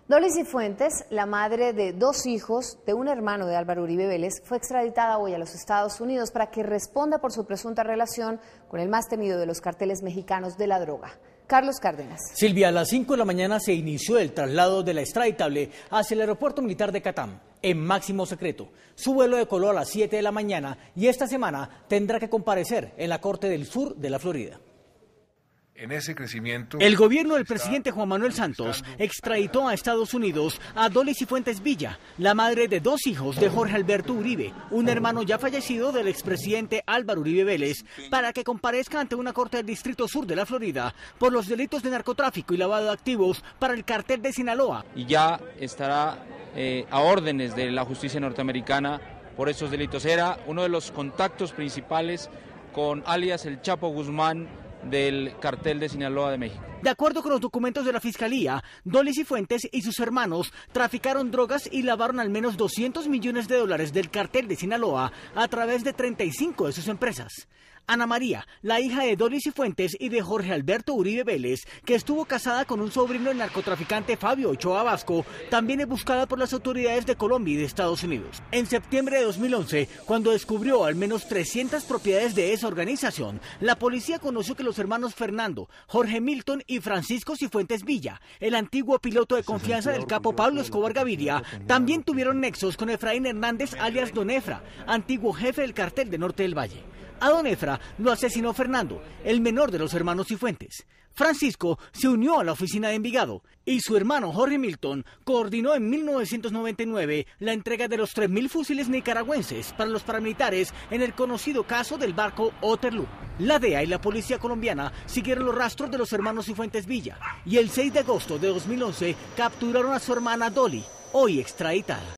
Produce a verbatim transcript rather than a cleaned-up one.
Dolly Cifuentes, la madre de dos hijos de un hermano de Álvaro Uribe Vélez, fue extraditada hoy a los Estados Unidos para que responda por su presunta relación con el más temido de los carteles mexicanos de la droga. Carlos Cárdenas. Silvia, a las cinco de la mañana se inició el traslado de la extraditable hacia el aeropuerto militar de Catam, en máximo secreto. Su vuelo decoló a las siete de la mañana y esta semana tendrá que comparecer en la Corte del Sur de la Florida. En ese crecimiento, el gobierno del presidente Juan Manuel Santos extraditó a Estados Unidos a Dolly Cifuentes Villa, la madre de dos hijos de Jorge Alberto Uribe, un hermano ya fallecido del expresidente Álvaro Uribe Vélez, para que comparezca ante una corte del Distrito Sur de la Florida por los delitos de narcotráfico y lavado de activos para el cartel de Sinaloa. Y ya estará eh, a órdenes de la justicia norteamericana por estos delitos. Era uno de los contactos principales con alias el Chapo Guzmán del cartel de Sinaloa de México. De acuerdo con los documentos de la Fiscalía, Dolly Cifuentes y sus hermanos traficaron drogas y lavaron al menos doscientos millones de dólares del cartel de Sinaloa a través de treinta y cinco de sus empresas. Ana María, la hija de Dolly Cifuentes y de Jorge Alberto Uribe Vélez, que estuvo casada con un sobrino del narcotraficante Fabio Ochoa Vasco, también es buscada por las autoridades de Colombia y de Estados Unidos. En septiembre de dos mil once, cuando descubrió al menos trescientas propiedades de esa organización, la policía conoció que los hermanos Fernando, Jorge Milton y Francisco Cifuentes Villa, el antiguo piloto de confianza del capo Pablo Escobar Gaviria, también tuvieron nexos con Efraín Hernández alias Don Efra, antiguo jefe del cartel de Norte del Valle. A Don Efra lo asesinó Fernando, el menor de los hermanos Cifuentes. Francisco se unió a la oficina de Envigado y su hermano Jorge Milton coordinó en mil novecientos noventa y nueve la entrega de los tres mil fusiles nicaragüenses para los paramilitares en el conocido caso del barco Waterloo. La D E A y la policía colombiana siguieron los rastros de los hermanos Cifuentes Villa y el seis de agosto de dos mil once capturaron a su hermana Dolly, hoy extraditada.